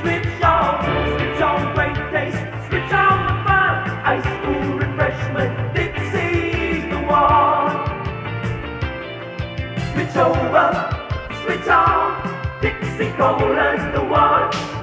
switch on great taste, switch on the fun, ice cool refreshment, Dixie's the one. Switch over, switch on, Dixie Cola's the one.